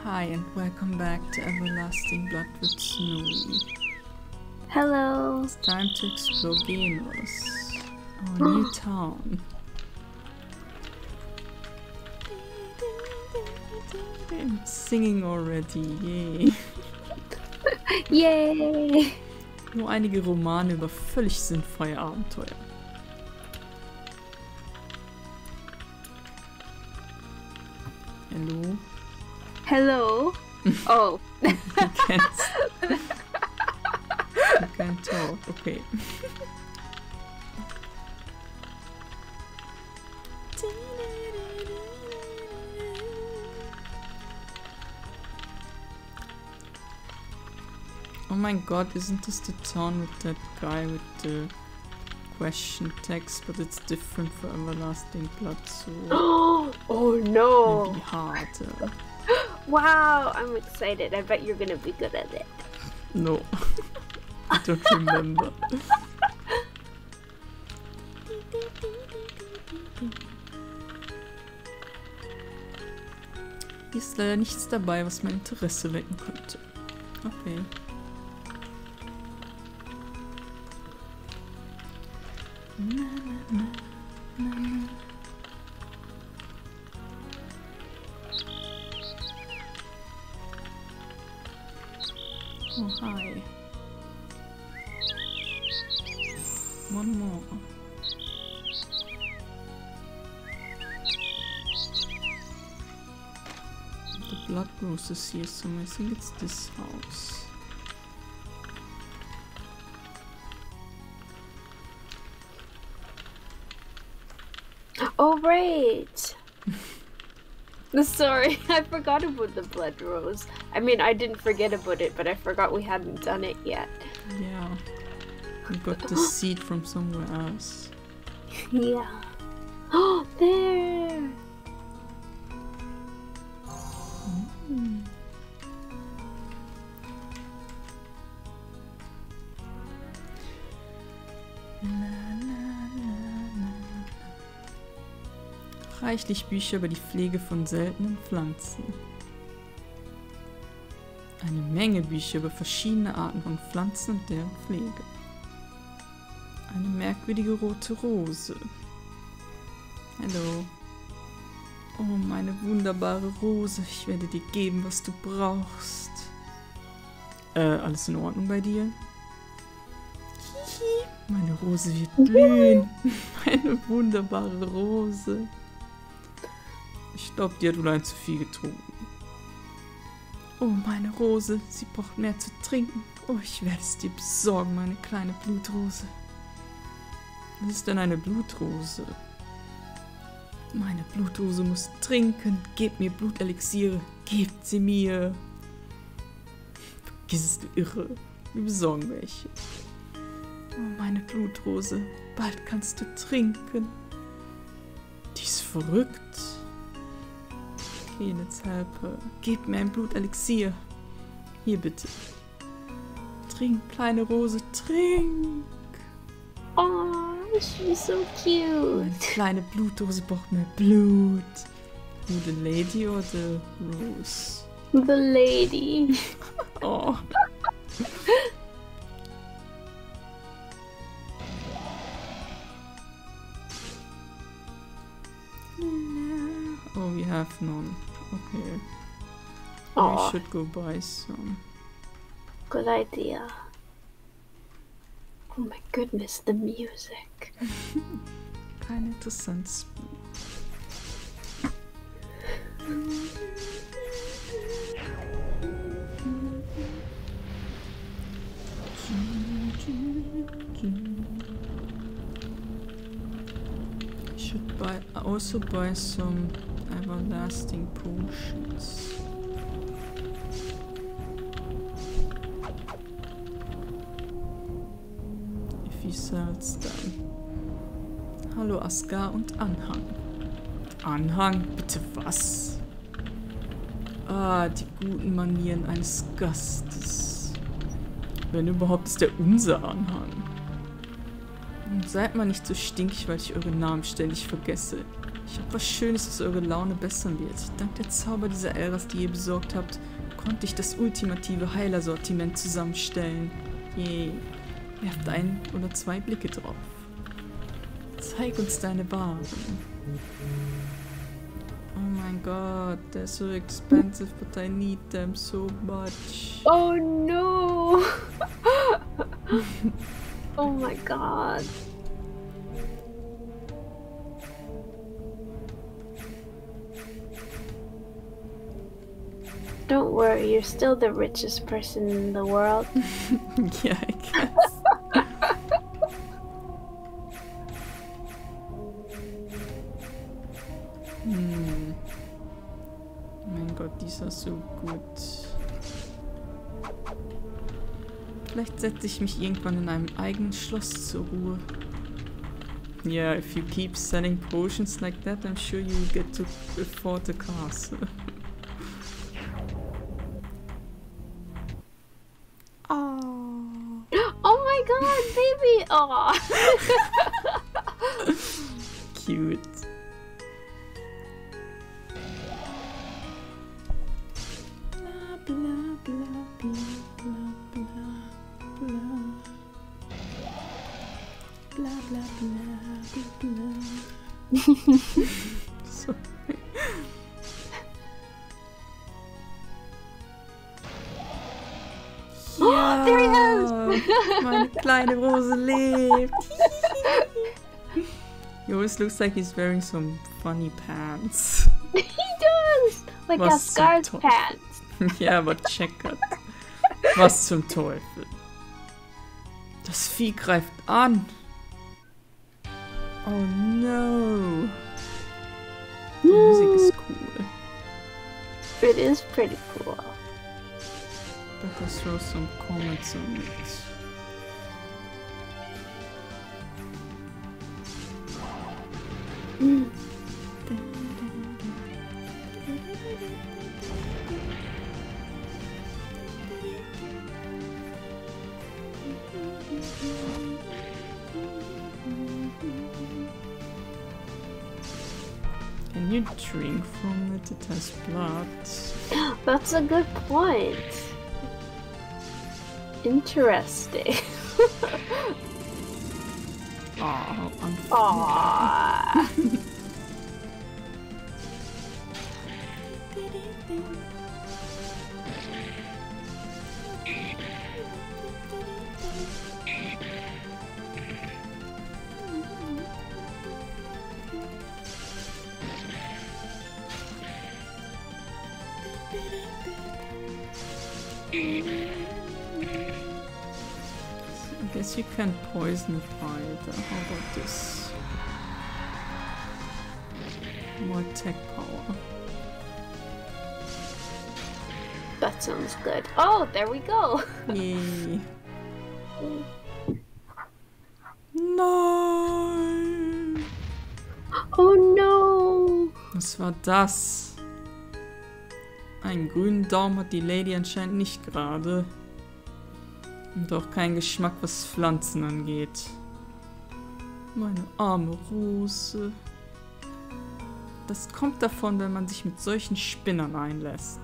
Hi and welcome back to Everlasting Blood with Snowy. Hello. It's time to explore Genos, our new town. I'm singing already, yay! Yay! Nur einige Romane über völlig sinnfreie Abenteuer. Hallo? Hello. Oh. You can't talk, okay. Oh my god, isn't this the town with that guy with the question text, but it's different for Everlasting Blood, so Oh no. maybe harder. Wow, I'm excited. I bet you're gonna be good at it. No, I don't remember. Hier ist leider nichts dabei, was mein Interesse wecken könnte. Okay. Oh, hi. One more. The blood rose is here somewhere. I think it's this house. Oh right. Sorry, I forgot about the blood rose. I mean, I didn't forget about it, but I forgot we hadn't done it yet. Yeah. We got the seed from somewhere else. Yeah. Oh, there. Mm. Reichlich Bücher über die Pflege von seltenen Pflanzen. Eine Menge Bücher über verschiedene Arten von Pflanzen und deren Pflege. Eine merkwürdige rote Rose. Hallo. Oh, meine wunderbare Rose. Ich werde dir geben, was du brauchst. Alles in Ordnung bei dir? Hihi. Meine Rose wird blühen. Meine wunderbare Rose. Ich glaube, die hat wohl ein zu viel getrunken. Oh, meine Rose. Sie braucht mehr zu trinken. Oh, ich werde es dir besorgen, meine kleine Blutrose. Was ist denn eine Blutrose? Meine Blutrose muss trinken. Gebt mir Blutelixiere. Gebt sie mir. Vergiss es, du Irre. Wir besorgen welche. Oh, meine Blutrose. Bald kannst du trinken. Die ist verrückt. Okay, let's help her. Gebt mir ein Blutelixier. Hier bitte. Trink, kleine Rose, trink. Oh, she's so cute. Meine kleine Blutrose braucht mehr Blut. Du, the lady or the rose? The lady. Oh. Oh, we have none. Okay. Oh, I should go buy some. good idea. Oh my goodness, the music. Kein interessantes. I should also buy some everlasting potions. If he sells them. Hallo Asgar und Anhang. Anhang? Bitte was? Ah, die guten Manieren eines Gastes. Wenn überhaupt, ist der unser Anhang. Und seid mal nicht so stinkig, weil ich eure Namen ständig vergesse. Ich habe was Schönes, was eure Laune bessern wird. Dank der Zauber dieser Elras, die ihr besorgt habt, konnte ich das ultimative Heilersortiment zusammenstellen. Yay. Werft 1 oder 2 Blicke drauf. Zeig uns deine Waren. Oh mein Gott, they're so expensive, but I need them so much. Oh no! Oh my god. Don't worry, you're still the richest person in the world. Yeah, I guess. Mein Gott, die ist ja so gut. Vielleicht setze ich mich irgendwann in einem eigenen Schloss zur Ruhe. Yeah, if you keep selling potions like that, I'm sure you'll get to afford the castle. Oh. Oh my god, baby! Aw. Cute. Blah, blah, blah, blah, blah, blah. Blah, blah, blah, blah, blah. Sorry. Ja, there he is! meine kleine Rose lebt. He always looks like he's wearing some funny pants. He does! Like Was a scar's zum pants. Ja, aber checkert. Was zum Teufel? Das Vieh greift an. Oh no. Die Musik ist cool. It is pretty cool. Better throw some comments on it. Can you drink from it? It has blood. That's a good point. Interesting. Oh, Aww. I guess you can poison it either. How about this? More tech power. That sounds good. Oh, there we go. Yay. Nein! Oh no. Was war das? Einen grünen Daumen hat die Lady anscheinend nicht gerade. Und auch keinen Geschmack, was Pflanzen angeht. Meine arme Rose. Das kommt davon, wenn man sich mit solchen Spinnern einlässt.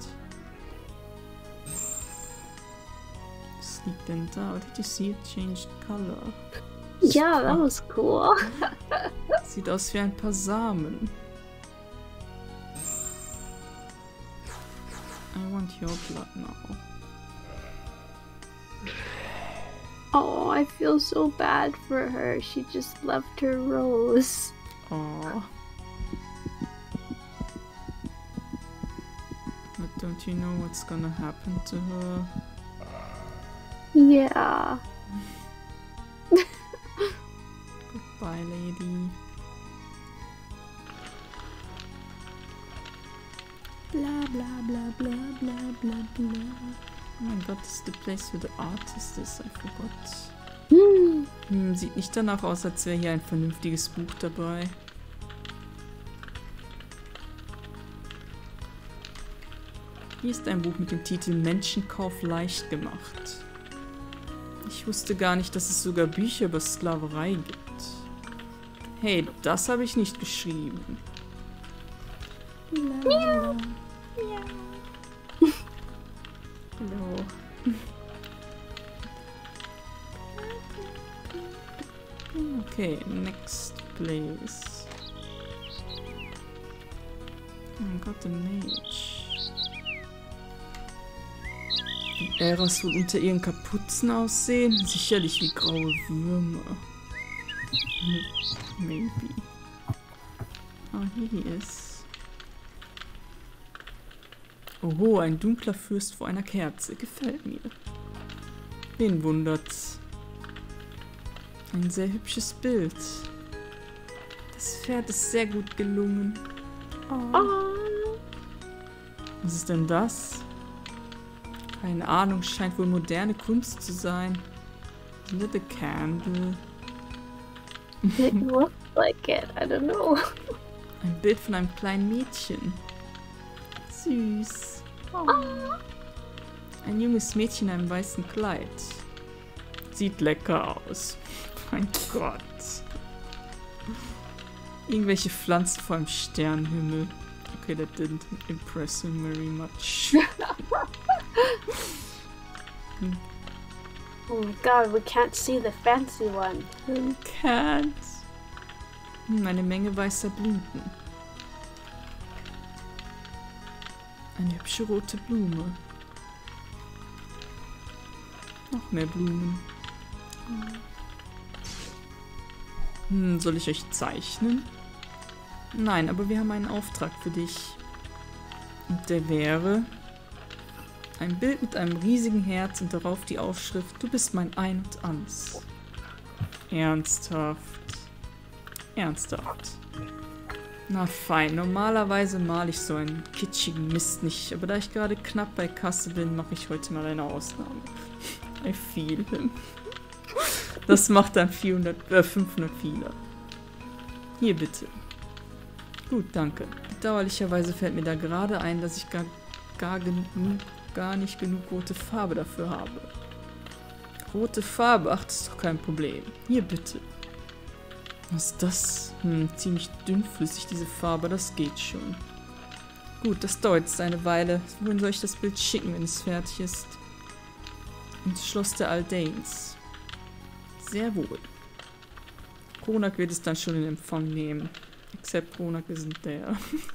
Was liegt denn da? Did you see it changed color? Yeah, that was cool. Sieht aus wie ein paar Samen. I want your blood now. Oh, I feel so bad for her. She just left her rose. Oh. But don't you know what's gonna happen to her? Yeah. Goodbye, lady. Blah blah blah blah blah blah blah. Oh mein Gott, das ist the place where the artist is. I forgot. Sieht nicht danach aus, als wäre hier ein vernünftiges Buch dabei. Hier ist ein Buch mit dem Titel Menschenkauf leicht gemacht. Ich wusste gar nicht, dass es sogar Bücher über Sklaverei gibt. Hey, das habe ich nicht geschrieben. Lalala. Hallo. Okay, next place. Oh Gott, der Mage. Die Äras wohl unter ihren Kapuzen aussehen? Sicherlich wie graue Würmer. Maybe. Ah, hier ist. Oho, ein dunkler Fürst vor einer Kerze. Gefällt mir. Wen wundert's? Ein sehr hübsches Bild. Das Pferd ist sehr gut gelungen. Oh. Was ist denn das? Keine Ahnung, scheint wohl moderne Kunst zu sein. Isn't it a candle? It looks like it. I don't know. Ein Bild von einem kleinen Mädchen. Süß. Oh. Ein junges Mädchen in einem weißen Kleid. Sieht lecker aus. Mein Gott. Irgendwelche Pflanzen vor dem Sternenhimmel. Okay, that didn't impress him very much. Oh my god, we can't see the fancy one. We can't. Eine Menge weißer Blüten. Eine hübsche rote Blume. Noch mehr Blumen. Soll ich euch zeichnen? Nein, aber wir haben einen Auftrag für dich. Und der wäre ein Bild mit einem riesigen Herz und darauf die Aufschrift: Du bist mein Ein und Alles. Ernsthaft. Ernsthaft. Na fein, normalerweise male ich so einen kitschigen Mist nicht, aber da ich gerade knapp bei Kasse bin, mache ich heute mal eine Ausnahme. I feel him. Das macht dann 500 Fehler. Hier bitte. Gut, danke. Bedauerlicherweise fällt mir da gerade ein, dass ich gar nicht genug rote Farbe dafür habe. Rote Farbe? Ach, das ist doch kein Problem. Hier bitte. Was ist das? Ziemlich dünnflüssig, diese Farbe, das geht schon. Gut, das dauert jetzt eine Weile. Wohin soll ich das Bild schicken, wenn es fertig ist? Ins Schloss der Aldanes. Sehr wohl. Kronak wird es dann schon in Empfang nehmen. Except Kronak isn't there.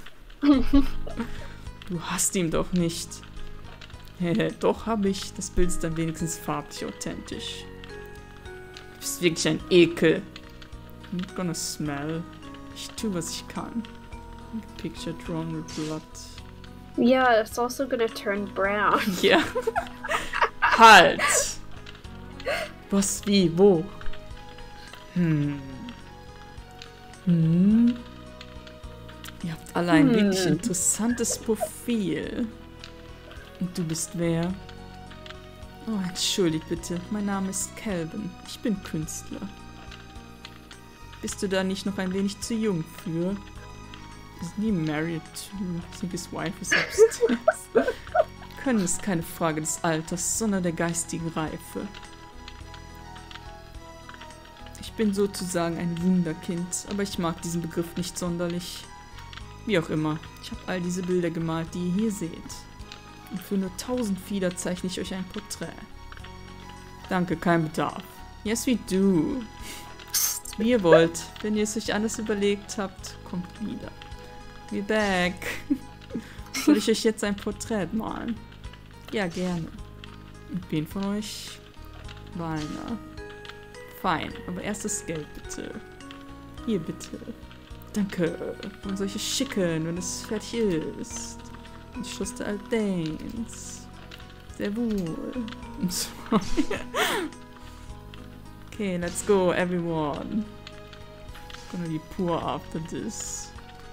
Du hast ihn doch nicht. Doch habe ich. Das Bild ist dann wenigstens farblich authentisch. Du bist wirklich ein Ekel. I'm not gonna smell. Ich tue, was ich kann. Picture drawn with blood. Yeah, it's also gonna turn brown. Ja. Halt! Was, wie, wo? Ihr habt alle ein wirklich interessantes Profil. Und du bist wer? Oh, entschuldigt bitte. Mein Name ist Calvin. Ich bin Künstler. Bist du da nicht noch ein wenig zu jung für? Isn't he married to? I think his wife is upstairs. Können ist keine Frage des Alters, sondern der geistigen Reife. Ich bin sozusagen ein Wunderkind, aber ich mag diesen Begriff nicht sonderlich. Wie auch immer, ich habe all diese Bilder gemalt, die ihr hier seht. Und für nur 1000 Fieder zeichne ich euch ein Porträt. Danke, kein Bedarf. Yes, we do. Wie ihr wollt. Wenn ihr es euch anders überlegt habt, kommt wieder. We're back. Soll ich euch jetzt ein Porträt malen? Ja, gerne. Und wen von euch? Weiner. Fein, aber erst das Geld bitte. Hier bitte. Danke. Und solche schicken, wenn es fertig ist. Und Schloss der Aldanes. Sehr wohl. Okay, let's go, everyone. Gonna be poor after this.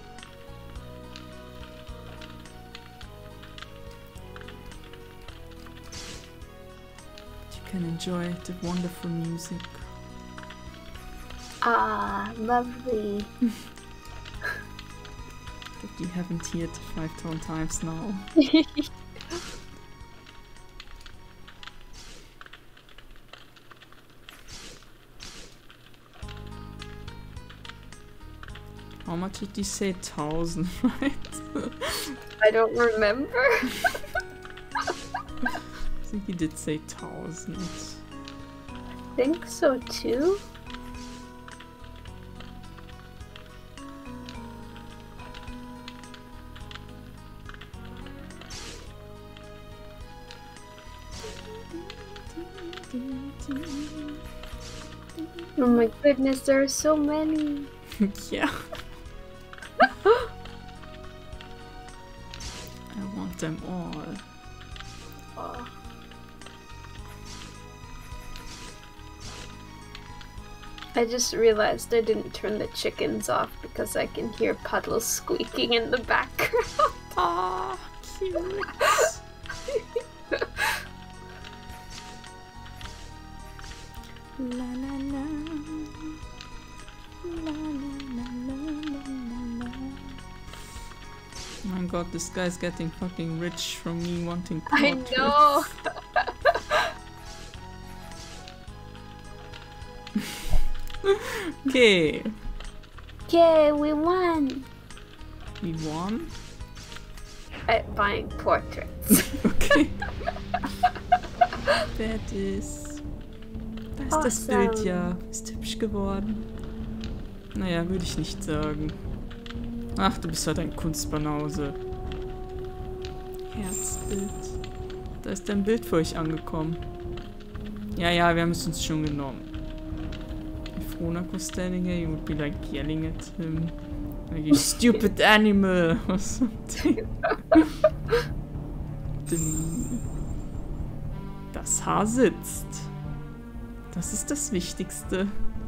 You can enjoy the wonderful music. Ah, lovely. That you haven't heard 5,000 times now. How much did you say? 1000, right? I don't remember. I think he did say 1000. I think so too. Oh my goodness, there are so many. Yeah. I want them all. Oh. I just realized I didn't turn the chickens off because I can hear Puddles squeaking in the background. Ah, cute. La la la. La la la la la la. Oh my god, this guy's getting fucking rich from me wanting portraits. I know. Okay. Yay, we won! We won? At buying portraits. Okay. Fertig. Da ist das Bild ja. Ist hübsch geworden. Naja, würde ich nicht sagen. Ach, du bist halt ein Kunstbanause. Herzbild. Da ist dein Bild für euch angekommen. Ja, ja, wir haben es uns schon genommen. If Ronak was standing here, you would be like yelling at him. Like, you stupid animal! Or something. Das Haar sitzt. Das ist das Wichtigste.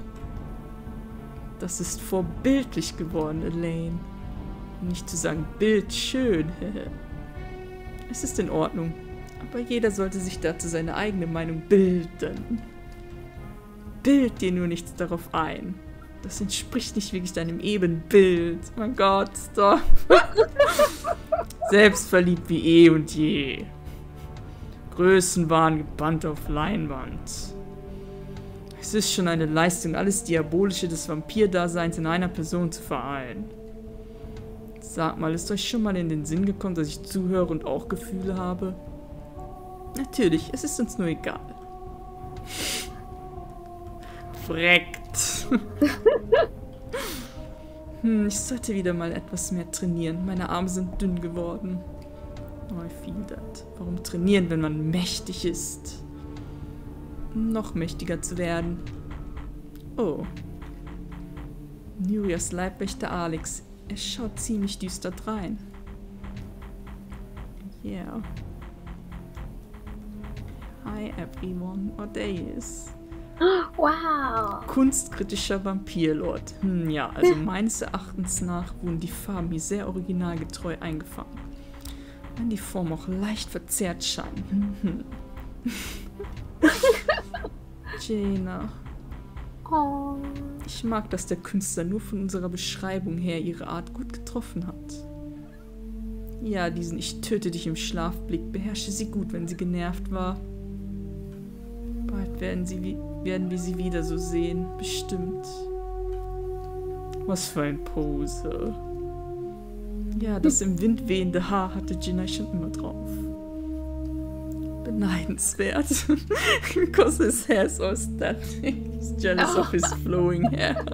Das ist vorbildlich geworden, Elaine. Um nicht zu sagen bildschön. Es ist in Ordnung. Aber jeder sollte sich dazu seine eigene Meinung bilden. Bild dir nur nichts darauf ein. Das entspricht nicht wirklich deinem Ebenbild. Mein Gott, stop. Selbstverliebt wie eh und je. Größenwahn gebannt auf Leinwand. Es ist schon eine Leistung, alles Diabolische des Vampirdaseins in einer Person zu vereinen. Sag mal, ist euch schon mal in den Sinn gekommen, dass ich zuhöre und auch Gefühle habe? Natürlich, es ist uns nur egal. Freckt. Ich sollte wieder mal etwas mehr trainieren. Meine Arme sind dünn geworden. Oh, I feel that. Warum trainieren, wenn man mächtig ist? Noch mächtiger zu werden. Oh. Nurias Leibwächter Alex. Er schaut ziemlich düster drein. Yeah. Hi everyone. Oh, there he is. Wow. Kunstkritischer Vampirlord. Ja, also meines Erachtens nach wurden die Farben hier sehr originalgetreu eingefangen. Wenn die Form auch leicht verzerrt scheint. Jaina. Oh. Ich mag, dass der Künstler nur von unserer Beschreibung her ihre Art gut getroffen hat. Ja, diesen Ich töte dich im Schlafblick beherrsche sie gut, wenn sie genervt war. Bald werden wir sie wieder so sehen, bestimmt. Was für ein Pose. Ja, das im Wind wehende Haar hatte Jinai schon immer drauf. Beneidenswert. Because his hair is so static. He's jealous of his flowing hair.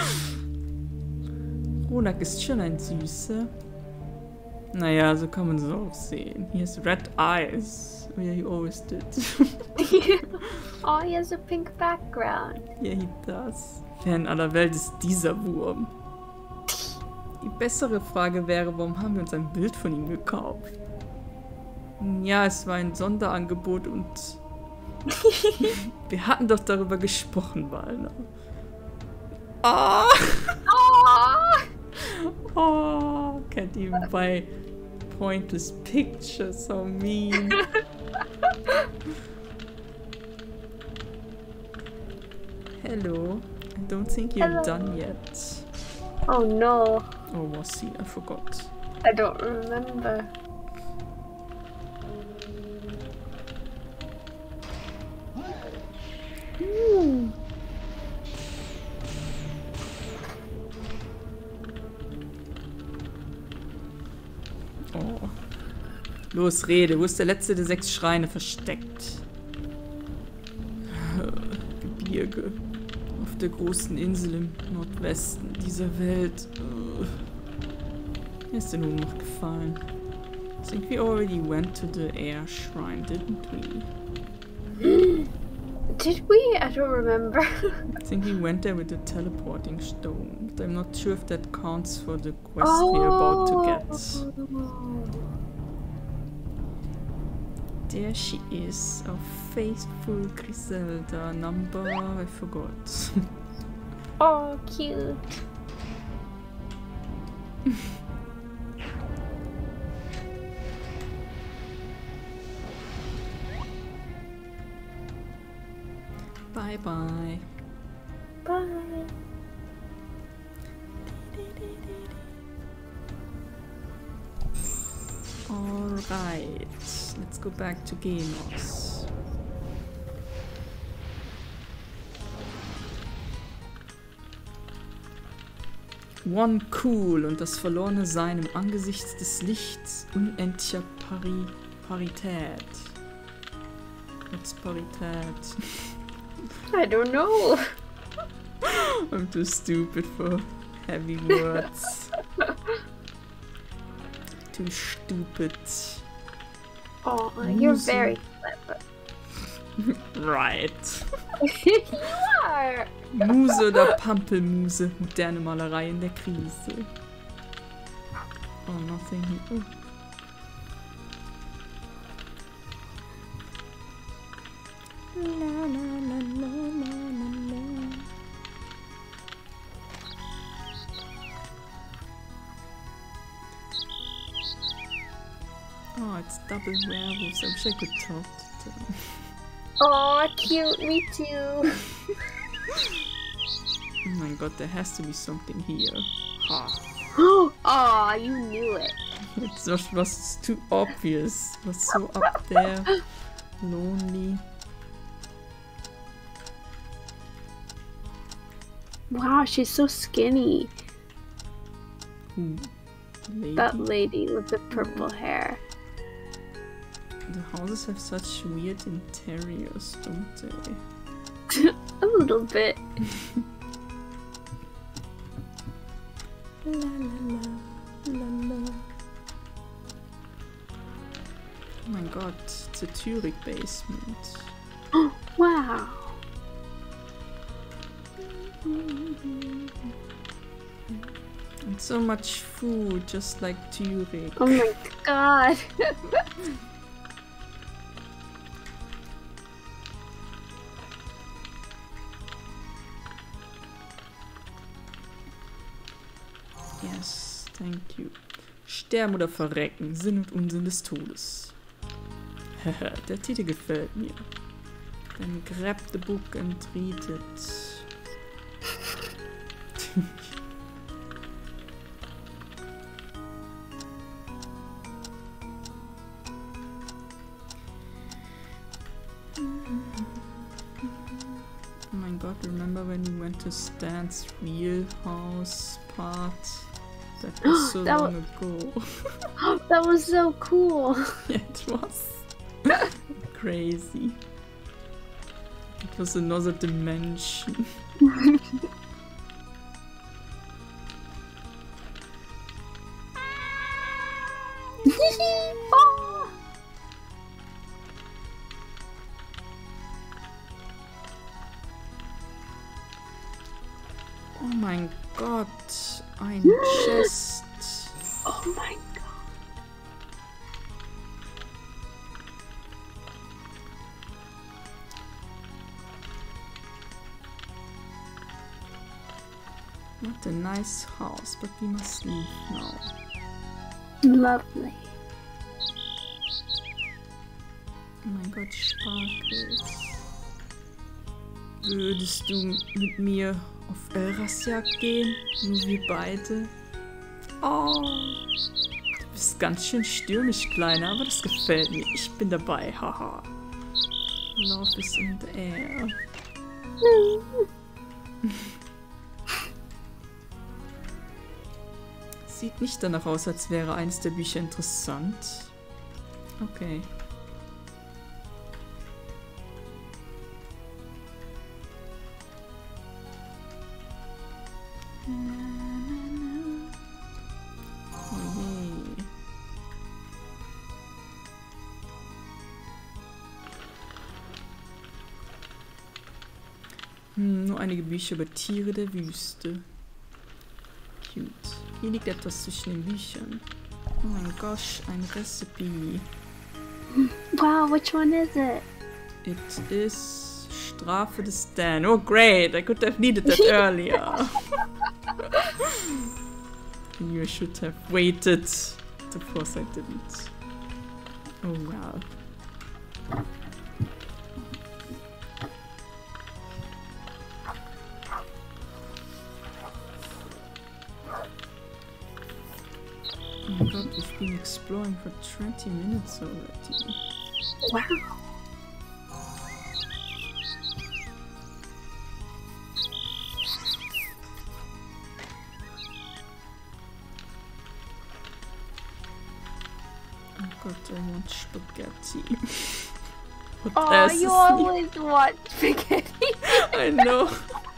Ronak ist schon ein Süßer. Naja, so kann man es auch sehen. He has red eyes. Yeah, he always did. Oh, he has a pink background. Yeah, he does. Wer in aller Welt ist dieser Wurm? Die bessere Frage wäre, warum haben wir uns ein Bild von ihm gekauft? Ja, es war ein Sonderangebot und wir hatten doch darüber gesprochen, Walner. Oh! Oh! Can't even buy pointless pictures, so mean. Hello. I don't think you're done yet. Oh no. Oh, was he? I forgot. I don't remember. Los, rede. Wo ist der letzte der 6 Schreine versteckt? Gebirge. Auf der großen Insel im Nordwesten dieser Welt. Mir ist der nun noch gefallen. I think we already went to the air shrine, didn't we? Did we? I don't remember. I think we went there with the teleporting stone, but I'm not sure if that counts for the quest we're about to get. There she is, our faithful Griselda, number I forgot. Oh, cute. Bye bye. Bye. Alright, let's go back to Genos. One cool und das verlorene Sein im Angesicht des Lichts unendlicher Parität. What's Parität? I don't know. I'm too stupid for heavy words. Too stupid. Oh, you're very clever. Right. You are. Muse oder Pampelmuse, moderne Malerei in der Krise. Oh, nothing here. Oh. La, la, la, la, la, la. Oh, it's double werewolves. I wish I could talk to them. Oh, cute. Me too. Oh my god, there has to be something here. Ha. Oh, you knew it. It was too obvious. It was so up there. Lonely. Wow, she's so skinny. Lady. That lady with the purple hair. The houses have such weird interiors, don't they? A little bit. La la la la la. Oh my god, it's a Turek basement. Wow. And so much food, just like Turek. Oh my god. Yes, thank you. Sterben oder verrecken, Sinn und Unsinn des Todes. Haha, der Titel gefällt mir. Then grab the book and read it. Oh my god, remember when we went to Stan's real house part? That was so That long ago. That was so cool. Yeah, it was. Crazy. It was another dimension. Oh. Oh mein Gott, ein Chest. Oh my god. What a nice house, but we must leave now. Lovely. Oh mein Gott, Sparkles. Würdest du mit mir auf Elrasjagd gehen? Nur wir beide? Oh, du bist ganz schön stürmisch, Kleiner, aber das gefällt mir. Ich bin dabei, haha. Love is in the air. Sieht nicht danach aus, als wäre eines der Bücher interessant. Okay. Oh je. Nur einige Bücher über Tiere der Wüste. Cute. Hier liegt etwas zwischen den Büchern. Oh mein Gott, ein Recipe. Wow, which one is it? It is Strafe des Dan. Oh great, I could have needed that earlier. You should have waited. Of course I didn't. Oh wow. Oh my god, we've been exploring for 20 minutes already. Wow. Oh god, I want spaghetti. What Oh, else you is always want spaghetti. I know.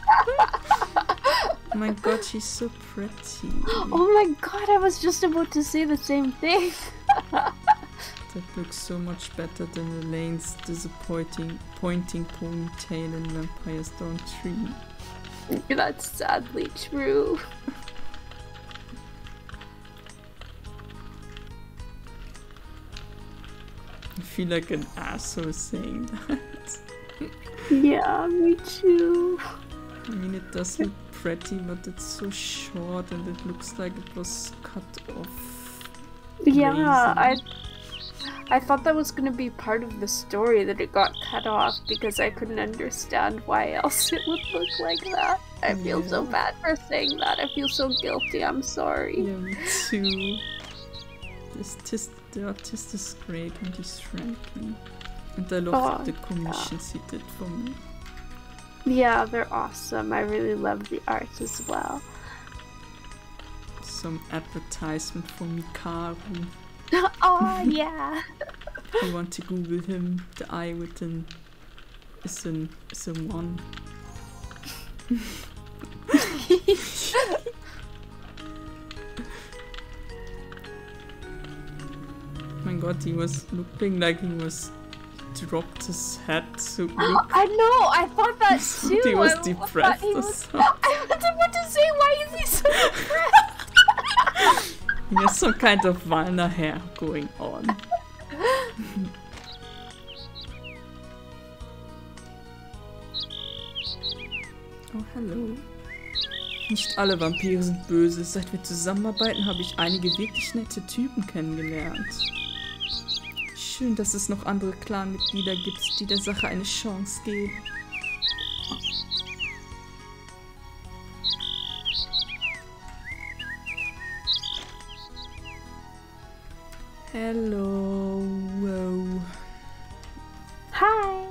Oh my god, she's so pretty. Oh my god, I was just about to say the same thing. That looks so much better than Elaine's disappointing ponytail in Vampire's Dawn 3. That's sadly true. I feel like an asshole saying that. Yeah, me too. I mean, it does look pretty, but it's so short and it looks like it was cut off. Yeah, Amazing. I thought that was gonna be part of the story, that it got cut off, because I couldn't understand why else it would look like that. I feel so Yeah. bad for saying that. I feel so guilty. I'm sorry. Yeah, me too. The artist is great and he's Frankie. And I love Oh, the commissions he did for me. Yeah, they're awesome. I really love the art as well. Some advertisement for Mikaru. Oh, yeah. If you want to Google him, the eye with an is a one. My god, he was looking like he was dropped his head so look. I know, I thought that too. He was I thought depressed he or was- something. I was about to say, why is he so depressed? There's some kind of Walner hair going on. Oh, hallo. Nicht alle Vampire sind böse. Seit wir zusammenarbeiten, habe ich einige wirklich nette Typen kennengelernt. Schön, dass es noch andere Clanmitglieder gibt, die der Sache eine Chance geben. Hello. Wow. Hi.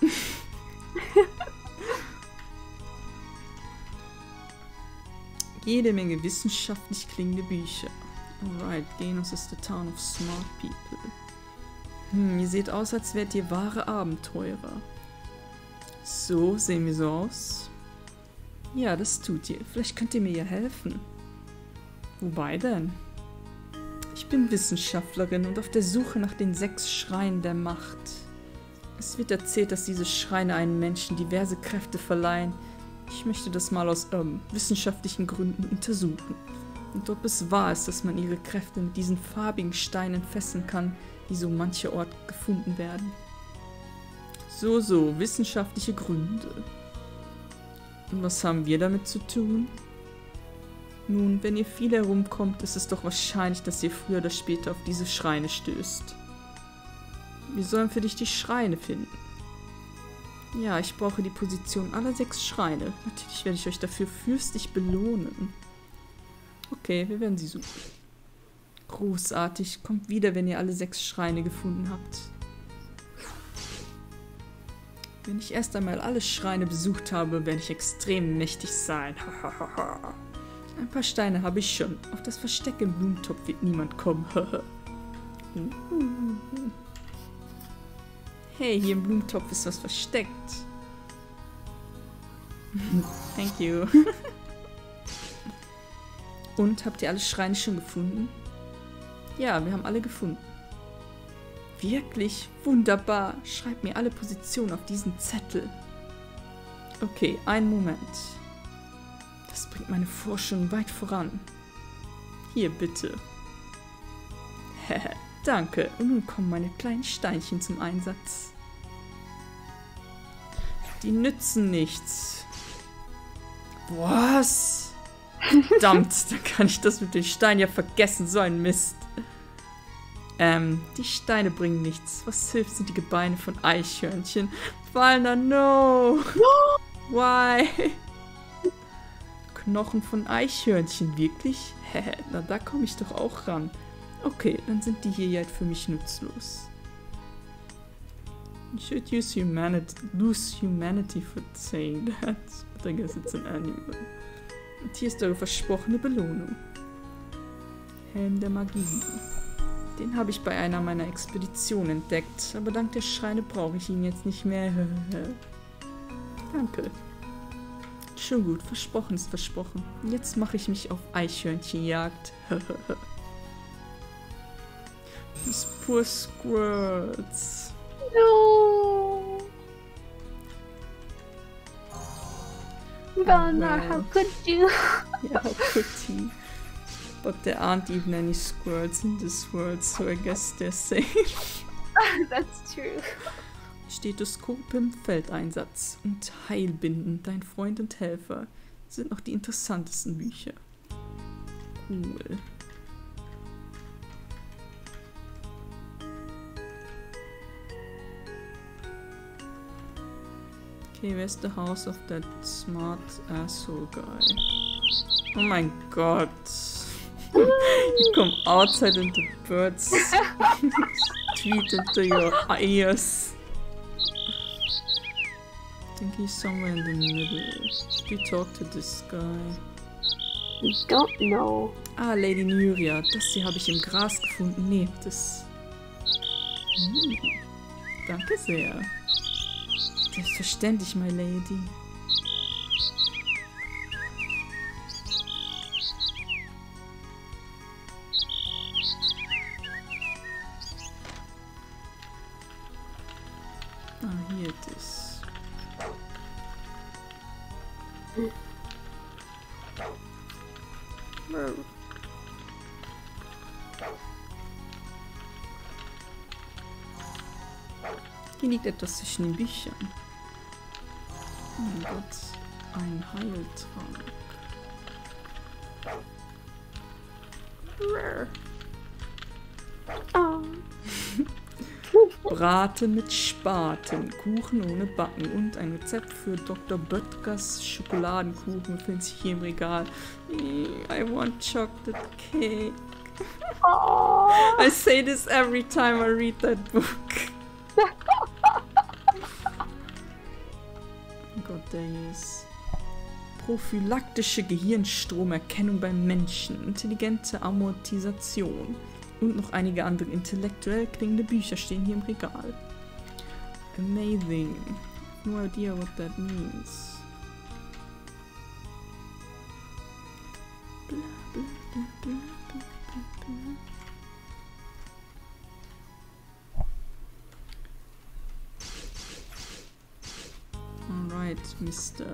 Jede Menge wissenschaftlich klingende Bücher. Alright, Genos is the town of smart people. Ihr seht aus, als wärt ihr wahre Abenteurer. So, sehen wir so aus? Ja, das tut ihr. Vielleicht könnt ihr mir ja helfen. Wobei denn? Ich bin Wissenschaftlerin und auf der Suche nach den 6 Schreinen der Macht. Es wird erzählt, dass diese Schreine einen Menschen diverse Kräfte verleihen. Ich möchte das mal aus wissenschaftlichen Gründen untersuchen. Und ob es wahr ist, dass man ihre Kräfte mit diesen farbigen Steinen fesseln kann, die so mancherorts gefunden werden. So, wissenschaftliche Gründe. Und was haben wir damit zu tun? Nun, wenn ihr viel herumkommt, ist es doch wahrscheinlich, dass ihr früher oder später auf diese Schreine stößt. Wir sollen für dich die Schreine finden. Ja, ich brauche die Position aller 6 Schreine. Natürlich werde ich euch dafür fürstlich belohnen. Okay, wir werden sie suchen. Großartig. Kommt wieder, wenn ihr alle 6 Schreine gefunden habt. Wenn ich erst einmal alle Schreine besucht habe, werde ich extrem mächtig sein. Ein paar Steine habe ich schon. Auf das Versteck im Blumentopf wird niemand kommen. Hey, hier im Blumentopf ist was versteckt. Thank you. Und, habt ihr alle Schreine schon gefunden? Ja, wir haben alle gefunden. Wirklich? Wunderbar. Schreibt mir alle Positionen auf diesen Zettel. Okay, einen Moment. Das bringt meine Forschung weit voran. Hier, bitte. Danke. Und nun kommen meine kleinen Steinchen zum Einsatz. Die nützen nichts. Was? Verdammt, dann kann ich das mit den Steinen ja vergessen. So ein Mist. Die Steine bringen nichts. Was hilft, sind die Gebeine von Eichhörnchen. Walner, no! Why? Knochen von Eichhörnchen, wirklich? Na, da komme ich doch auch ran. Okay, dann sind die hier ja für mich nutzlos. You should lose humanity for saying that. But I guess it's an animal. Und hier ist eure versprochene Belohnung. Helm der Magie. Den habe ich bei einer meiner Expeditionen entdeckt, aber dank der Schreine brauche ich ihn jetzt nicht mehr. Danke. Schon gut, versprochen ist versprochen. Jetzt mache ich mich auf Eichhörnchenjagd. These poor squirrels. No! Valnar, how could you? Yeah, how could he? But there aren't even any squirrels in this world, so I guess they're safe. That's true. Stethoskop im Feldeinsatz und Heilbinden, dein Freund und Helfer, sind noch die interessantesten Bücher. Cool. Okay, where's the house of that smart asshole guy? Oh mein Gott. You come outside and the birds tweet into your ears. I think he's somewhere in the middle. Did you talk to this guy? I don't know. Ah, Lady Nuria. Das hier habe ich im Gras gefunden. Nee, das... Danke sehr. Selbstverständlich, my lady. Ah, hier das. Hier liegt etwas zwischen den Büchern. Oh mein Gott, ein Heiltrank. Oh. Braten mit Spaten, Kuchen ohne Backen und ein Rezept für Dr. Böttgers Schokoladenkuchen befindet sich hier im Regal. I want chocolate cake. Oh. I say this every time I read that book. Oh Gott, der hier ist. Prophylaktische Gehirnstromerkennung beim Menschen, intelligente Amortisation und noch einige andere intellektuell klingende Bücher stehen hier im Regal. Amazing. No idea what that means. Bla, bla, bla, bla, bla, bla, bla. Alright, Mr.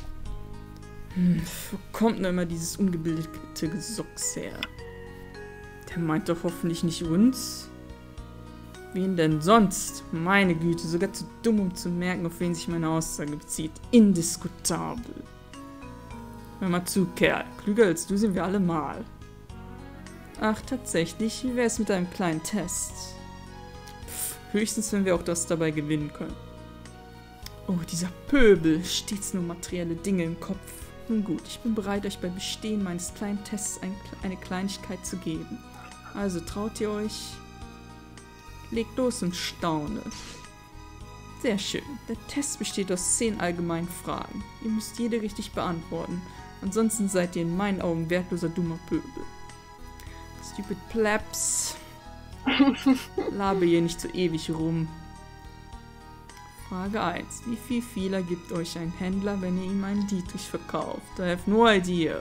Wo kommt denn immer dieses ungebildete Gesocks her? Der meint doch hoffentlich nicht uns. Wen denn sonst? Meine Güte, sogar zu dumm, um zu merken, auf wen sich meine Aussage bezieht. Indiskutabel. Hör mal zu, Kerl. Klüger als du sind wir alle mal. Ach, tatsächlich, wie wär's mit einem kleinen Test? Höchstens, wenn wir auch das dabei gewinnen können. Oh, dieser Pöbel. Stets nur materielle Dinge im Kopf. Nun gut, ich bin bereit, euch beim Bestehen meines kleinen Tests eine Kleinigkeit zu geben. Also traut ihr euch? Legt los und staune. Sehr schön. Der Test besteht aus 10 allgemeinen Fragen. Ihr müsst jede richtig beantworten. Ansonsten seid ihr in meinen Augen wertloser, dummer Pöbel. Stupid Plebs. Laber hier nicht so ewig rum. Frage 1. Wie viel Fehler gibt euch ein Händler, wenn ihr ihm einen Dietrich verkauft? I have no idea.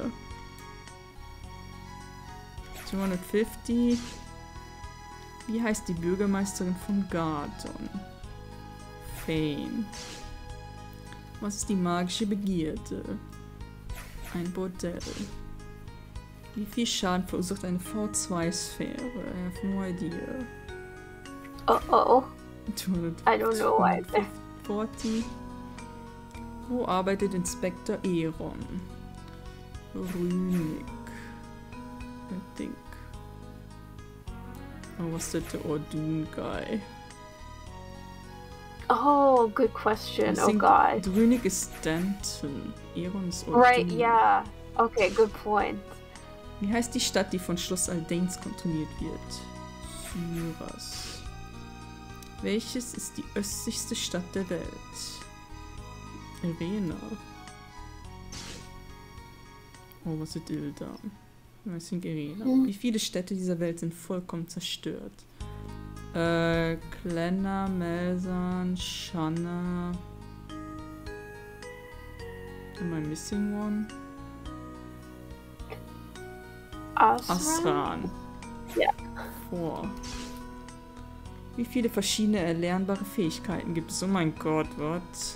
250. Wie heißt die Bürgermeisterin von Garton? Fame. Was ist die magische Begierde? Ein Bordell. Wie viel Schaden verursacht eine V2-Sphäre? I have no idea. Oh. I don't know either. 40. Wo arbeitet Inspektor Eron? Rünig. I think. Oh, was ist der Ordun guy? Oh, good question. Oh god. Rünig ist Stanton. Eron ist Ordun. Right, yeah. Okay, good point. Wie heißt die Stadt, die von Schloss Aldanes kontrolliert wird? Syras. Welches ist die östlichste Stadt der Welt? Irena. Oh, was ist Ilda? Was sind Irena? Wie viele Städte dieser Welt sind vollkommen zerstört? Klenna, Melsan, Shanna. Am I missing one? Asran. Ja. Vor. Wie viele verschiedene erlernbare Fähigkeiten gibt es? Oh mein Gott, was?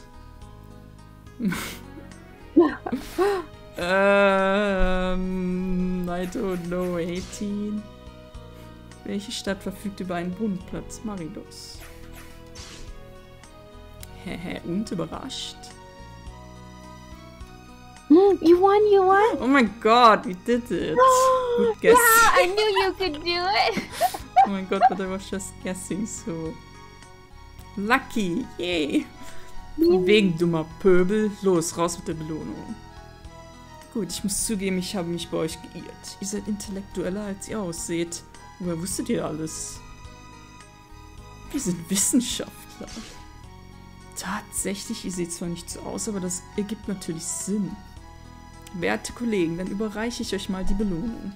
I don't know, 18. Welche Stadt verfügt über einen Brunnenplatz? Maridos. Und überrascht? You won! Oh mein Gott, we did it! Good guess. Yeah, I knew you could do it! Oh mein Gott, but I was just guessing so. Lucky, yay! Wegen dummer Pöbel. Los, raus mit der Belohnung. Gut, ich muss zugeben, ich habe mich bei euch geirrt. Ihr seid intellektueller, als ihr ausseht. Woher wusstet ihr alles? Wir sind Wissenschaftler. Tatsächlich, ihr seht zwar nicht so aus, aber das ergibt natürlich Sinn. Werte Kollegen, dann überreiche ich euch mal die Belohnung.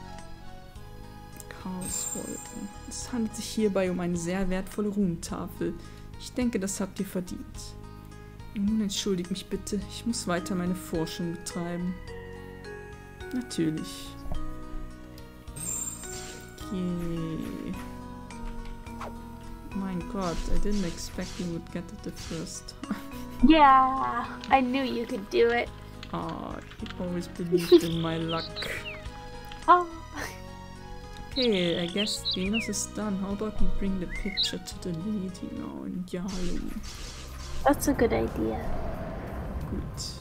Chaoswolken. Es handelt sich hierbei um eine sehr wertvolle Ruhmtafel. Ich denke, das habt ihr verdient. Nun entschuldigt mich bitte, ich muss weiter meine Forschung betreiben. Natürlich. Okay. Mein Gott, I didn't expect you would get it the first time. Yeah, I knew you could do it. Ah, you always believed in my luck. Oh. Okay, I guess Denos is done. How about we bring the picture to the lady now in Yalu? That's a good idea. Gut.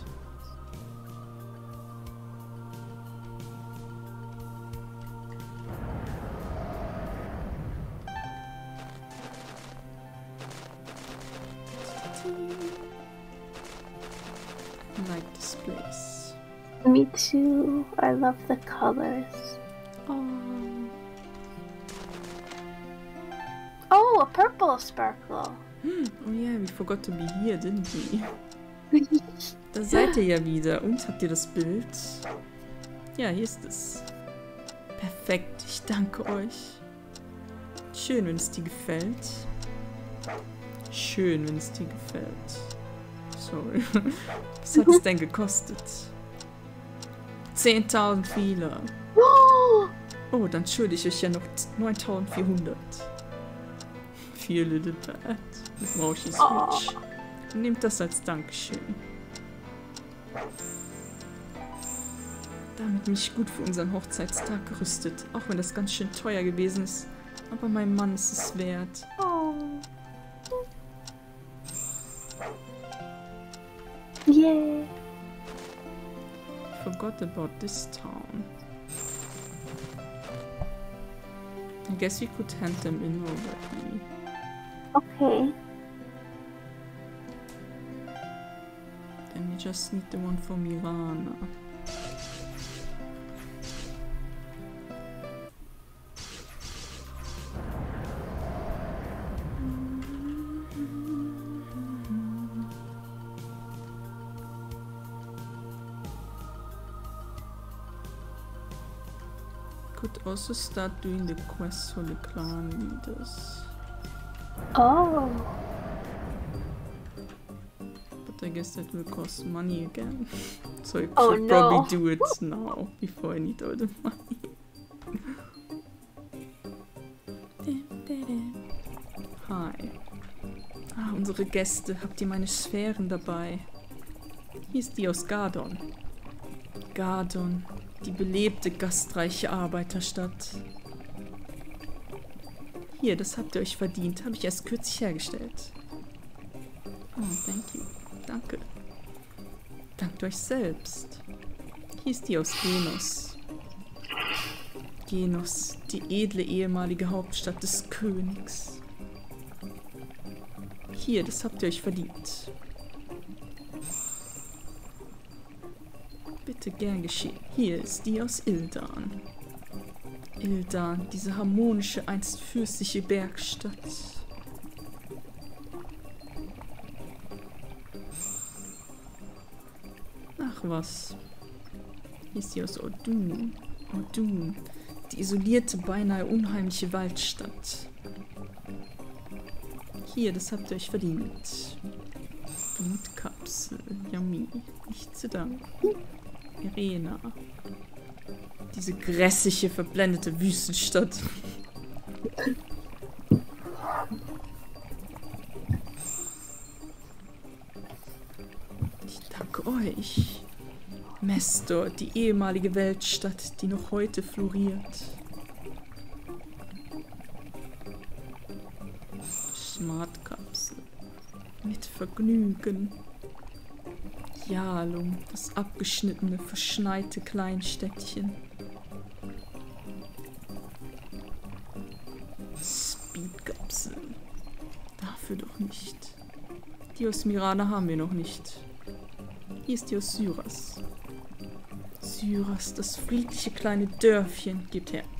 I like this place. Me too. I love the colors. Oh, a purple sparkle. Oh yeah, we forgot to be here, didn't we? Da seid ihr ja wieder. Und habt ihr das Bild? Ja, hier ist es. Perfekt, ich danke euch. Schön, wenn es dir gefällt. Schön, wenn es dir gefällt. Sorry. Was hat es denn gekostet? 10.000 Fehler. Oh, dann schulde ich euch ja noch 9.400. Feel a little bad. Wow, she's rich. Nehmt das als Dankeschön. Damit bin ich gut für unseren Hochzeitstag gerüstet. Auch wenn das ganz schön teuer gewesen ist. Aber mein Mann ist es wert. Yay. I forgot about this town. I guess we could hand them in already. Okay. Then we just need the one for Mirana. Could also start doing the quests for the clan leaders. Oh. guess that will cost money again. So I Oh, should no. probably do it now before I need all the money. Hi. Ah, unsere Gäste. Habt ihr meine Sphären dabei? Hier ist die aus Gardon. Gardon, die belebte, gastreiche Arbeiterstadt. Hier, das habt ihr euch verdient. Habe ich erst kürzlich hergestellt. Oh, thank you. Danke. Dankt euch selbst. Hier ist die aus Genos. Genos, die edle ehemalige Hauptstadt des Königs. Hier, das habt ihr euch verdient. Bitte gern geschehen. Hier ist die aus Ildan. Ildan, diese harmonische, einst fürstliche Bergstadt. Ach was. Hier ist die aus Ordun. Ordun, die isolierte, beinahe unheimliche Waldstadt. Hier, das habt ihr euch verdient. Blutkapsel, Yummy. Nicht zu danken. Irena. Diese grässliche, verblendete Wüstenstadt. Ich danke euch. Mestor, die ehemalige Weltstadt, die noch heute floriert. Smartkapsel. Mit Vergnügen. Jalum, das abgeschnittene, verschneite Kleinstädtchen. Speedkapsel. Dafür doch nicht. Die aus Mirana haben wir noch nicht. Hier ist die aus Syras. Syras, das friedliche kleine Dörfchen. Gebt her.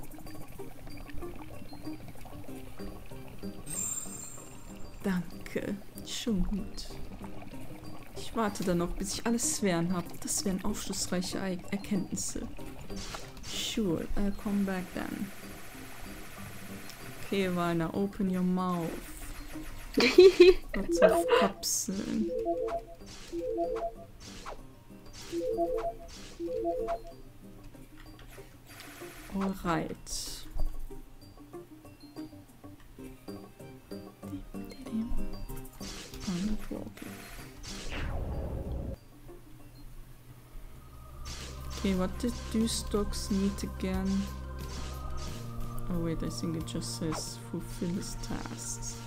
Danke. Schon gut. Ich warte dann noch, bis ich alles Sphären habe. Das wären aufschlussreiche Erkenntnisse. Sure, I'll come back then. Okay, Walner, open your mouth. Lots of Kapseln. Alright. I'm not walking. Okay, what did these dogs need again? Oh wait, I think it just says fulfill his tasks.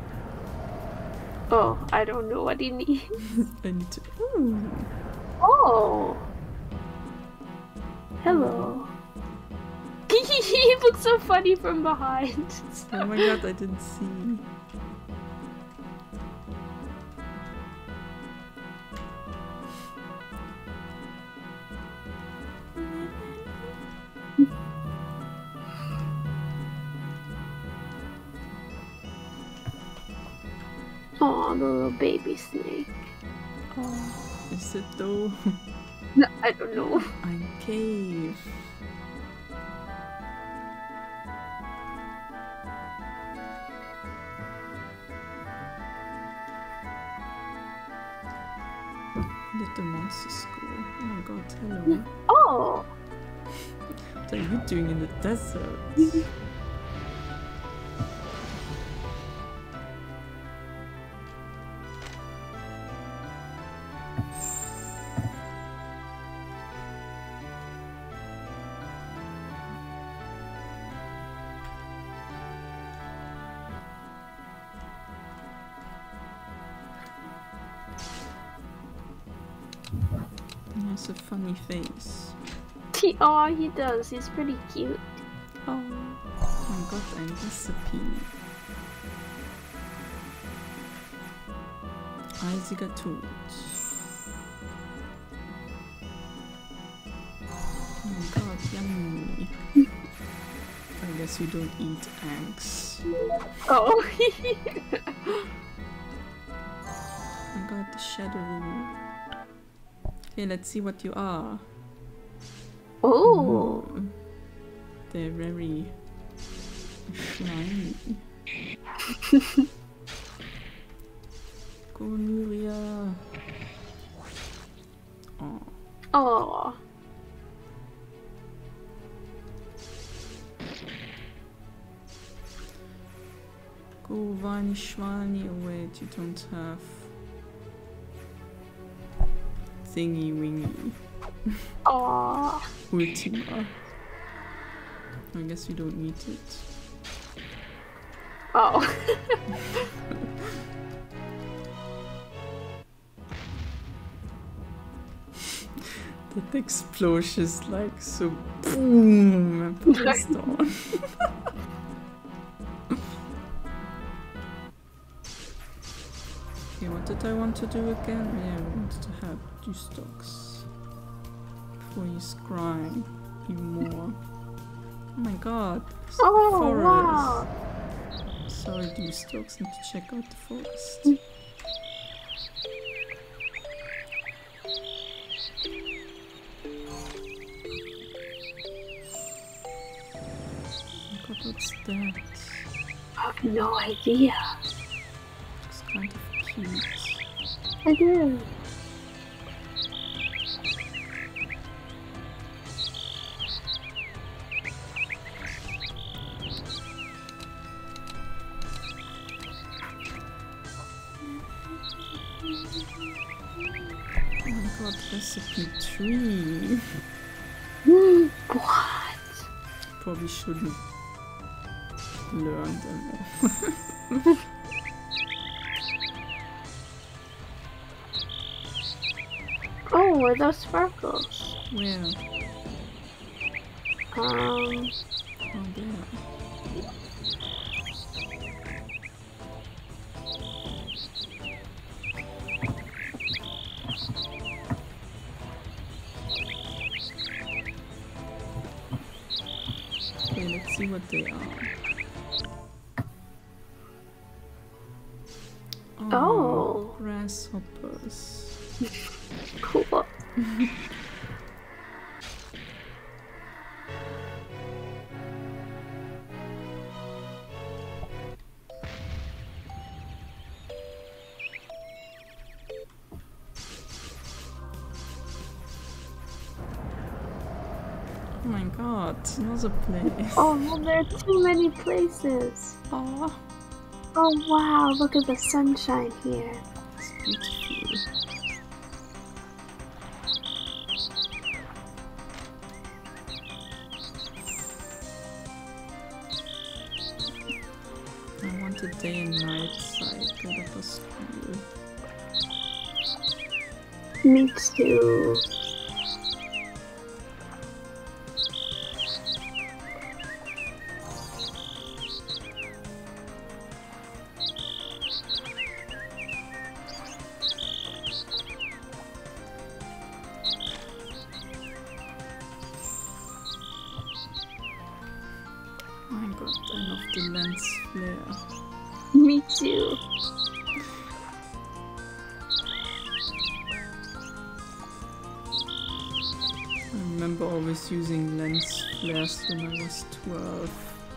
Oh, I don't know what he needs. I need to... Ooh. Oh! Hello. He looks so funny from behind. Oh my god, I didn't see. Oh, the little baby snake. Oh, is it though? No, I don't know. Ein Cave. Little Monster School. Oh my god, hello. Oh! What are you doing in the desert? He has a funny face. Oh, he does. He's pretty cute. Oh my god, ein Recipe. Eisiger Tod. Oh my god, yummy. I guess you don't eat eggs. Oh. Oh my god, the shadow. Okay, let's see what you are. Oh. Ooh. They're very shiny. Cornelia. Oh. Go, Weini Schwalni. Oh wait, you don't have thingy wingy. Oh. Ultima. I guess we don't need it. Oh. That explosion is like so boom and put us down. Okay, what did I want to do again? Yeah, I wanted to have two stocks before you scrying even more. Oh my god, Oh, forest. wow. Sorry, dew stocks, need to check out the forest. Oh god, what's that? I have no idea. It's kind of cute. I do. Oh my god, recipe tree. What? Probably shouldn't learn them all. Oh, were those sparkles? Where? Um, Oh, there. Okay, let's see what they are. Oh. Grasshoppers. cool. Oh my god, another place. Oh, well, there are too many places. Aw, Oh, wow, look at the sunshine here. it's beautiful. I want a day and night cycle, that was cool. Me too. Oh my god, I love the lens flare. Me too. I remember always using lens flares when I was 12.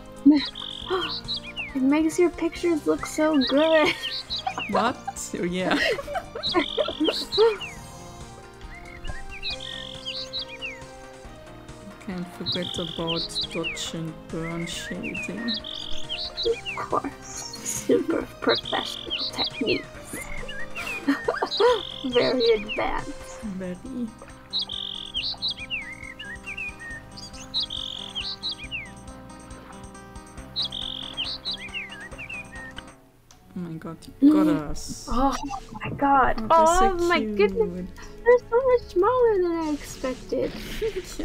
It makes your pictures look so good. What? Oh yeah. Can't forget about dodge and burn shading. Of course. Super professional techniques. Very advanced. Very. Oh my god, you got us. Oh my god. they're Oh so my cute. goodness. They're so much smaller than I expected. Yeah.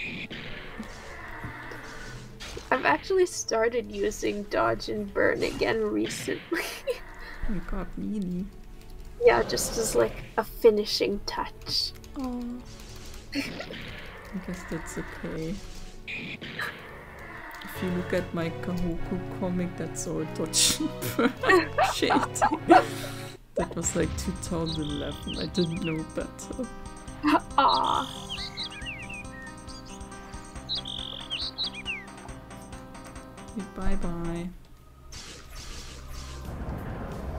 I've actually started using dodge and burn again recently. Oh my god, really? Yeah, just as like a finishing touch. Oh. I guess that's okay. If you look at my Kahoku comic, that's all dodge and burn shading. That was like 2011. I didn't know better. Aww. Okay, bye bye.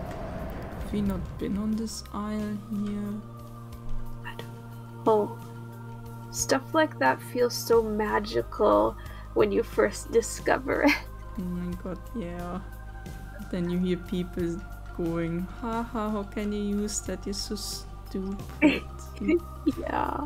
Have we not been on this isle here? Oh, Stuff like that feels so magical when you first discover it. Oh my god, yeah. Then you hear people going, haha, how can you use that? You're so stupid. Yeah.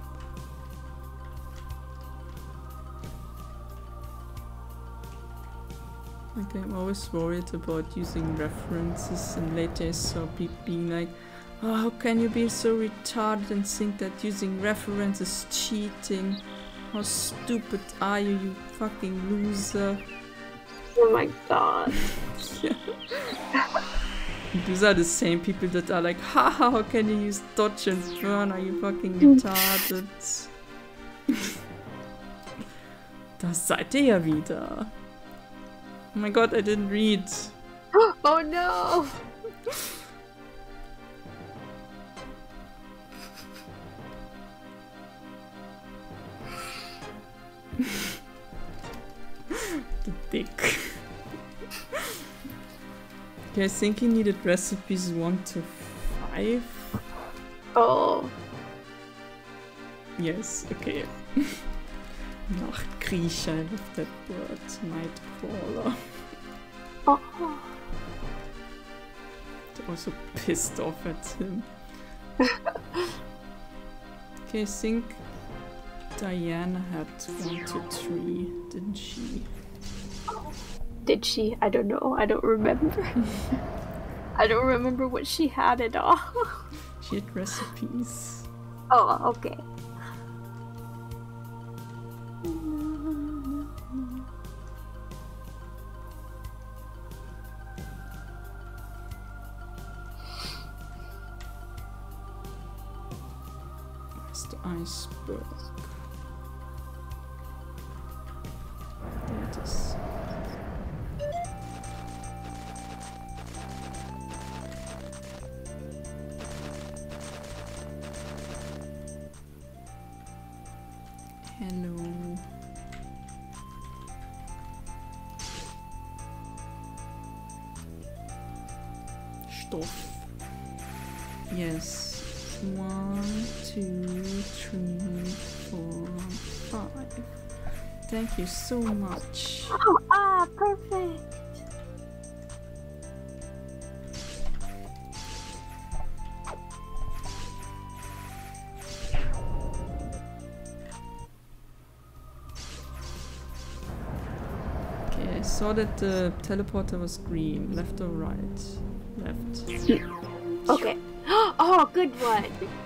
Like, I'm always worried about using references, and later I saw people being like, oh, how can you be so retarded and think that using references is cheating? How stupid are you, you fucking loser? Oh my god. Yeah. These are the same people that are like, haha, how can you use dodge and burn? Are you fucking retarded? Da seid ihr ja wieder. Oh my god, I didn't read. Oh no! The dick. Okay, I think he needed recipes 1 to 5. Oh. Yes, okay. Nachtkriecher, I love that word. Nightcrawler. Oh. They're also pissed off at him. Okay, I think Diana had 1 to 3, didn't she? Did she? I don't know. I don't remember. I don't remember what she had at all. She had recipes. Oh, okay. Where's the iceberg? There it is. Hello. Stoff. Yes. 1, 2, 3, 4, 5. Thank you so much. Oh, perfect. Okay, I saw that the teleporter was green. Left or right? Left. Okay. Oh, good one.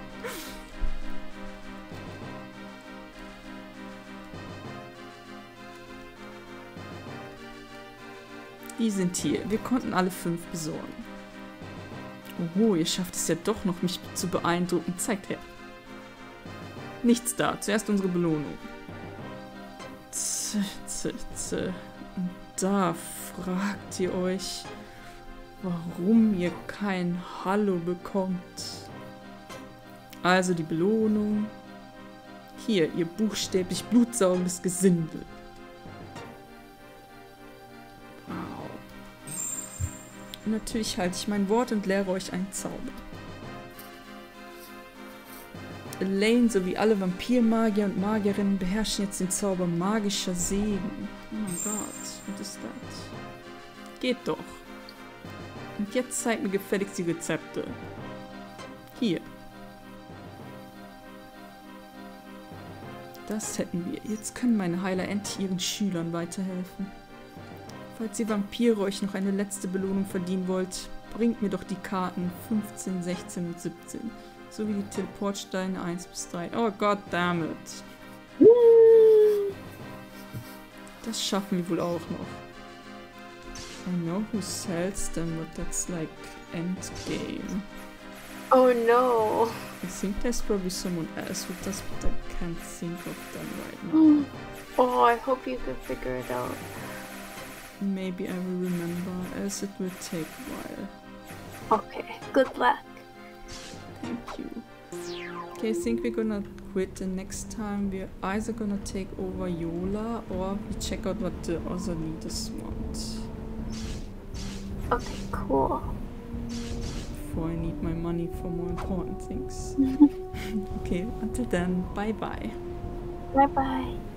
Die sind hier. Wir konnten alle 5 besorgen. Oho, ihr schafft es ja doch noch, mich zu beeindrucken. Zeigt her. Nichts da. Zuerst unsere Belohnung. Und da fragt ihr euch, warum ihr kein Hallo bekommt. Also die Belohnung. Hier, ihr buchstäblich blutsaugendes Gesindel. Wow. Und natürlich halte ich mein Wort und lehre euch einen Zauber. Elaine sowie alle Vampirmagier und Magierinnen beherrschen jetzt den Zauber magischer Segen. Oh mein Gott, was ist das? Geht doch. Und jetzt zeigt mir gefälligst die Rezepte. Hier. Das hätten wir. Jetzt können meine Heiler endlich ihren Schülern weiterhelfen. Falls ihr Vampire euch noch eine letzte Belohnung verdienen wollt, bringt mir doch die Karten 15, 16 und 17. Sowie die Teleportsteine 1 bis 3. Oh god damn it. Das schaffen wir wohl auch noch. I know who sells them, but that's like endgame. Oh no. I think there's probably someone else who does, but I can't think of them right now. Oh, I hope you can figure it out. Maybe I will remember, else it will take a while. Okay, good luck. Thank you. Okay, I think we're gonna quit, and next time we're either gonna take over Yola or we check out what the other leaders want. Okay, cool. Before I need my money for more important things. Okay, until then, bye bye. Bye bye.